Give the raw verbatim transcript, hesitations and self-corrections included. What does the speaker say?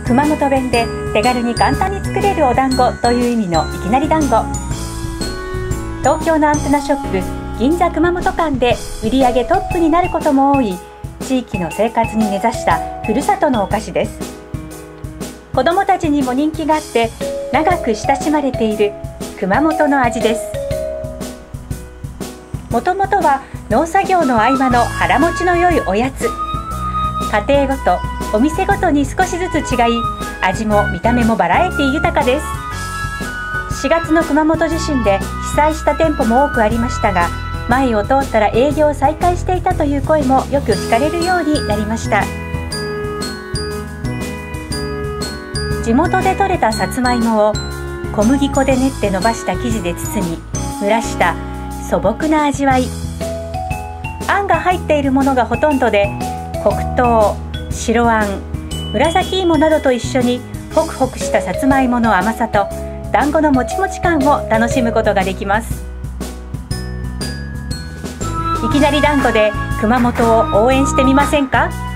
熊本弁で手軽に簡単に作れるお団子という意味のいきなり団子。東京のアンテナショップ銀座熊本間で売り上げトップになることも多い地域の生活に根ざしたふるさとのお菓子です。子どもたちにも人気があって長く親しまれている熊本の味です。もともとは農作業の合間の腹持ちの良いおやつ。家庭ごとお店ごとに少しずつ違い、味も見た目もバラエティ豊かです。しがつの熊本地震で被災した店舗も多くありましたが、前を通ったら営業を再開していたという声もよく聞かれるようになりました。地元で採れたさつまいもを小麦粉で練って伸ばした生地で包み蒸らした素朴な味わい。あんが入っているものがほとんどで、黒糖、白あん、紫芋などと一緒にホクホクしたさつまいもの甘さと団子のもちもち感を楽しむことができます。いきなり団子で熊本を応援してみませんか？